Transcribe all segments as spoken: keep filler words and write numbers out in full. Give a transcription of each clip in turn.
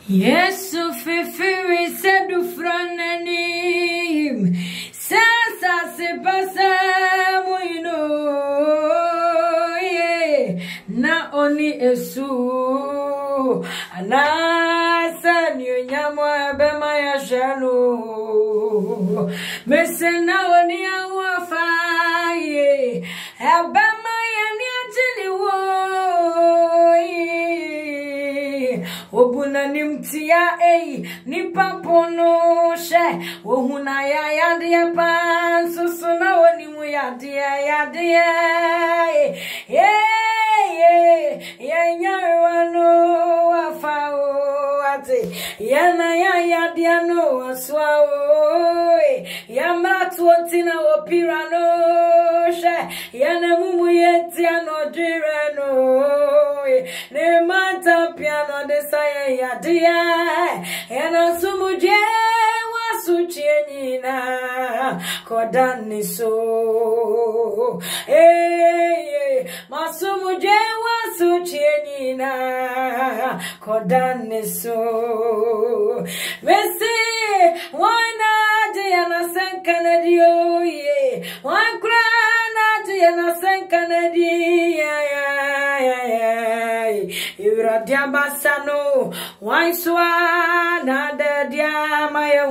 Yesu fifiri sedu franenim sasa se pasa muino ye na oni esu anasa nyamwa bema ya shanu mesena oni awafa ye abema ya ni atili wo Obuna nimtia ei nipa pono she ohuna ya ya de pan susuna onimu ya de ya de eh ya nyarwano afao ate ya na ya ya de no aswa o ya mratu ontina opirano she ya na mumu yeti ano direno ne mata piano de ya dia ena sumuje wasuchenina kodani so eh masumuje wasuchenina kodani so mesi wana dia na sankanadio ye wakrana dia na sankanadia Iradia basano, why swa na de dia my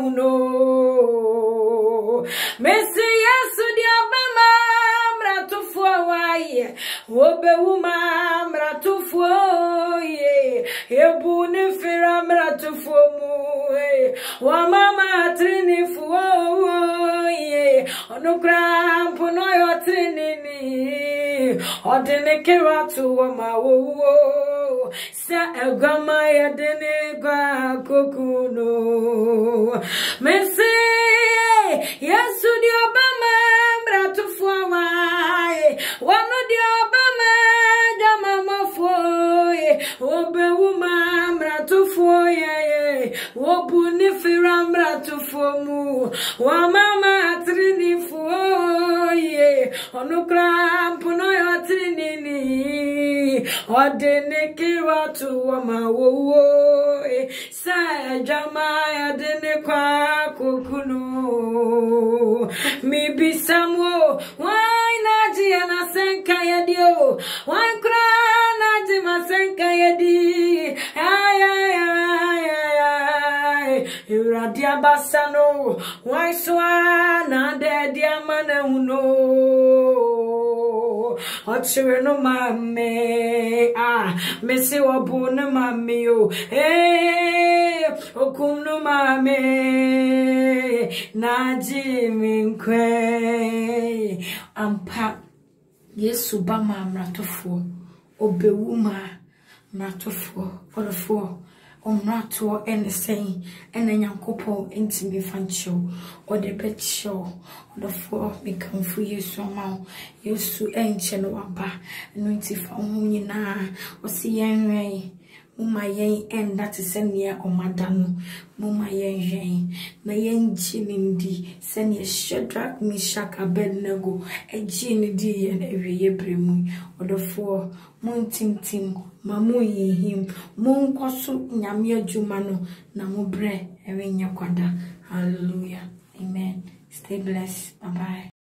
uno. Messia sudia bama mratu fo waye, wobe uma mratu fo ye, ebu ni fira mratu fo mu wa mama trini fo ye, onu krampo no yo trini ni, odene keratu wa ma wo. Sa egama ya dene gwa kokuno Mercy Yesu di obama mratu fuwa Wano di obama jama mafoye Obe wuma mratu foye Wobu nifira mratu fomu Wamama atrini foye Onukra mpuno yo atrini ni Odene kiwa tuwa mawo Sa jama ya dene kwa kukunu Mi bisamwo Wai naji ya nasenka ya dio Wai kura naji masenka ya di Ay ay ay ay ay Iradia basano Wai swa na de diamane uno Ochire no mame ah mesi wabu no mame o eh Wokum no mame na jiminkwe ampa Yesu ba ma mratofo obewuma mratofo orofo omrato enesen enenyankopo entimi fancho odebecho odofo mekamfu Yesu ma Yesu enche no waba no ntifa ho nyina osi yenwe muma yen enda te senia omadano muma yen yen na yen chinindi senia Shadrach Meshach Abednego ejini di yen ewiye bremu odofo muntintim mamu yihim munkoso nyame adwuma no na mo bre ewe nya kwada hallelujah amen stay blessed bye bye.